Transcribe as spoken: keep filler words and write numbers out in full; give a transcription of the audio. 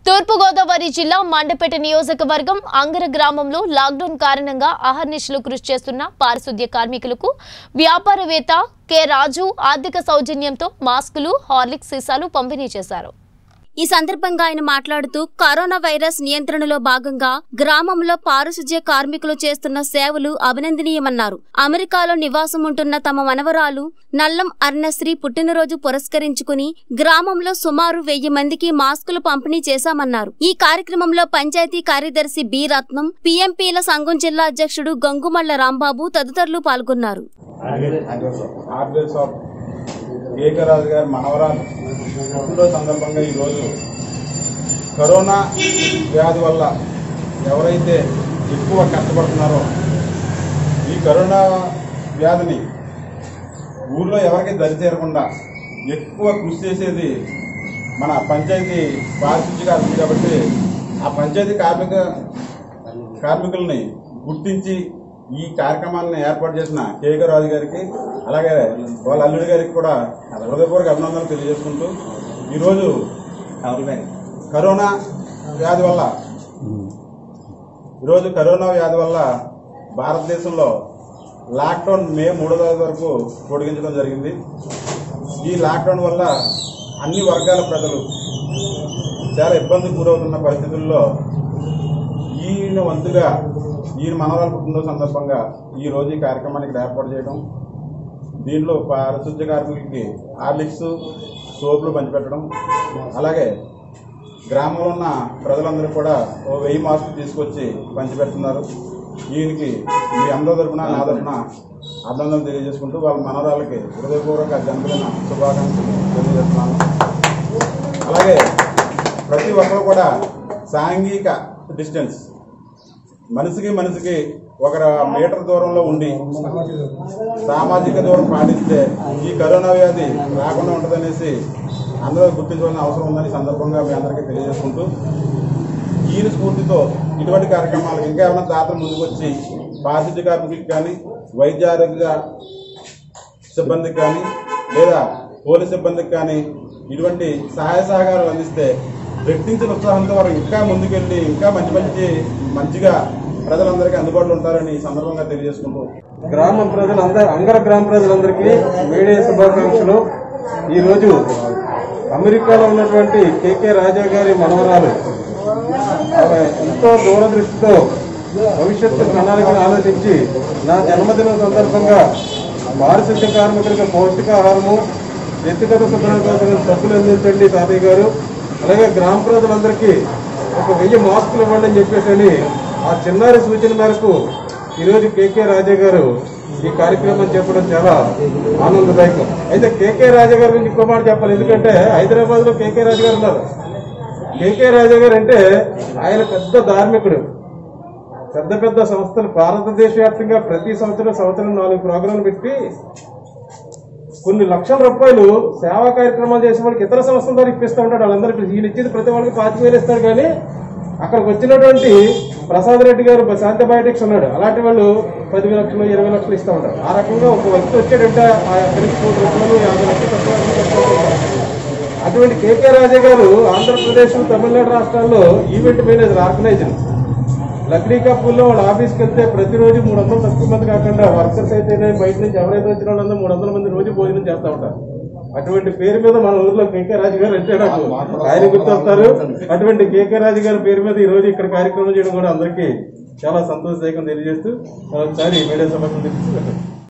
తూర్పు గోదావరి జిల్లా మండపేట నియోజకవర్గం అంగర గ్రామంలో లాక్డౌన్ కారణంగా అహర్నిశలు కృషి చేస్తున్న పారిశుద్ధ్య కార్మికులకు వ్యాపారవేత్త కె రాజు ఆర్థిక సౌజన్యంతో మాస్కులు, హార్లిక్స్ సీసాలు పంపిణీ చేశారు. ఈ సందర్భంగా ఆయన మాట్లాడుతూ కరోనా వైరస్ నియంత్రణలో భాగంగా గ్రామంలో పారిశుద్ధ్య కార్మికులు చేస్తున్న సేవలు అభినందనీయమన్నారు. అమెరికాలో నివాసం ఉంటున్న తమ మనవరాలు నల్లం అర్ణశ్రీ పుట్టినరోజు పురస్కరించుకుని గ్రామంలో సుమారు వెయ్యి మందికి మాస్కులు పంపిణీ చేశామన్నారు. ఈ కార్యక్రమంలో పంచాయతీ కార్యదర్శి బి రత్నం, పిఎంపీల సంఘం జిల్లా అధ్యక్షుడు గంగుమళ్ల రాంబాబు తదితరులు పాల్గొన్నారు. ఏకరాజు గారి మనవరాలు పుట్టినరోజు సందర్భంగా ఈరోజు కరోనా వ్యాధి వల్ల ఎవరైతే ఎక్కువ కష్టపడుతున్నారో ఈ కరోనా వ్యాధిని ఊర్లో ఎవరికి దరి చేరకుండా ఎక్కువ కృషి చేసేది మన పంచాయతీ పారిశుద్ధ్య కార్మికులు కాబట్టి ఆ పంచాయతీ కార్మిక కార్మికుల్ని గుర్తించి ఈ కార్యక్రమాలను ఏర్పాటు చేసిన కేక రాజు గారికి అలాగే వాళ్ళ అల్లుడి గారికి కూడా హృదయపూర్వక అభినందనలు తెలియజేసుకుంటూ ఈరోజు కరోనా వ్యాధి వల్ల ఈరోజు కరోనా వ్యాధి వల్ల భారతదేశంలో లాక్డౌన్ మే మూడో తారీఖు వరకు పొడిగించడం జరిగింది. ఈ లాక్డౌన్ వల్ల అన్ని వర్గాల ప్రజలు చాలా ఇబ్బందికి గురవుతున్న పరిస్థితుల్లో ఈయన వంతుగా ఈయన మనవరాలు పుట్టినరోజు సందర్భంగా ఈ రోజు ఈ కార్యక్రమానికి ఏర్పాటు చేయడం, దీంట్లో పారిశుద్ధ్య కార్మికులకి హార్లిక్స్, సోపులు పంచిపెట్టడం, అలాగే గ్రామంలో ఉన్న ప్రజలందరూ కూడా ఓ వెయ్యి మాస్కులు తీసుకొచ్చి పంచిపెడుతున్నారు. ఈయనకి మీ అందరి తరఫున నా తరఫున అభినందనలు తెలియజేసుకుంటూ వాళ్ళ మనవరాలకి హృదయపూర్వక జన్మదిన శుభాకాంక్షలు తెలియజేస్తున్నాను. అలాగే ప్రతి ఒక్కరు కూడా సాంఘిక డిస్టెన్స్ మనిషికి మనిషికి ఒక మీటర్ దూరంలో ఉండి సామాజిక దూరం పాటిస్తే ఈ కరోనా వ్యాధి రాకుండా ఉంటుందనేసి అందరూ గుర్తించవలసిన అవసరం ఉందని సందర్భంగా మీ అందరికీ తెలియజేసుకుంటూ ఈయన స్ఫూర్తితో ఇటువంటి కార్యక్రమాలకు ఇంకా ఏమైనా దాతలు ముందుకు వచ్చి పారిశుద్ధ్య కార్మికులకు కానీ, వైద్య ఆరోగ్య సిబ్బందికి కానీ లేదా పోలీస్ సిబ్బందికి కానీ ఇటువంటి సహాయ సహకారాలు అందిస్తే రెట్టించిన ఉత్సాహంతో వారు ఇంకా ముందుకెళ్ళి ఇంకా మంచి మంచి మంచిగా ప్రజలందరికీ అందుబాటులో ఉంటారని ఈ సందర్భంగా తెలియజేసుకుంటూ గ్రామ ప్రజలందరూ అంగర గ్రామ ప్రజలందరికీ మీడియా శుభాకాంక్షలు. ఈరోజు అమెరికాలో ఉన్నటువంటి కేకే రాజా గారి మనవరాలు ఎంతో దూరదృష్టితో భవిష్యత్తు ప్రణాళికను ఆలోచించి నా జన్మదినం సందర్భంగా పారిశుద్ధ్య కార్మికులకు పౌష్టికాహారము, వ్యక్తిగత శుభ్రం కోసం సబ్బులు అందించండి తాతయ్య గారు, అలాగే గ్రామ ప్రజలందరికీ ఒక వెయ్యి మాస్కులు ఇవ్వండి అని చెప్పేసి ఆ చిన్నారి సూచన మేరకు ఈరోజు కేకే రాజా గారు ఈ కార్యక్రమం చెప్పడం చాలా ఆనందదాయకం. అయితే కేకే రాజా గారి గురించి ఇంకో మాట చెప్పాలి. ఎందుకంటే హైదరాబాద్ లో కేకే రాజా గారు ఉన్నారు. కేకే రాజా గారు అంటే ఆయన పెద్ద ధార్మికుడు. పెద్ద పెద్ద సంస్థలు భారతదేశ వ్యాప్తంగా ప్రతి సంవత్సరం సంవత్సరం నాలుగు ప్రోగ్రాంలు పెట్టి కొన్ని లక్షల రూపాయలు సేవా కార్యక్రమాలు చేసే వాళ్ళకి ఇతర సంస్థల ద్వారా ఇప్పిస్తూ ఉంటాడు. వాళ్ళందరికీ ఈయన ఇచ్చేది ప్రతి వాళ్ళకి పాతిక వేలు ఇస్తాడు. కానీ అక్కడికి వచ్చినటువంటి ప్రసాద్ రెడ్డి గారు శాంతి బయోటిక్స్ ఉన్నాడు, అలాంటి వాళ్ళు పది లక్షలు ఇరవై లక్షలు ఇస్తూ ఉంటారు. ఆ రకంగా ఒక వ్యక్తి వచ్చాడంటే అక్కడికి కోటి రూపాయలు యాభై లక్షలు అటువంటి కేకే రాజా గారు ఆంధ్రప్రదేశ్, తమిళనాడు రాష్ట్రాల్లో ఈవెంట్ మేనేజర్, ఆర్గనైజర్. లక్డీ కప్పుల్లో వాళ్ళ ఆఫీస్కి వెళ్తే ప్రతిరోజు మూడు వందలు తక్కువ మంది కాకుండా వర్కర్స్ అయితేనే బయట నుంచి ఎవరైతే వచ్చిన వాళ్ళందరూ మూడు వందల మంది రోజు భోజనం చేస్తూ ఉంటారు. అటువంటి పేరు మీద మన ఊర్లో కేకే రాజు గారు అంటే నాకు ఆయన గుర్తొస్తారు. అటువంటి కేకే రాజు గారి పేరు మీద ఈ రోజు ఇక్కడ కార్యక్రమం చేయడం కూడా అందరికీ చాలా సంతోషదాయకం తెలియజేస్తూ ఒకసారి మీడియా సమస్యలు తెలిసి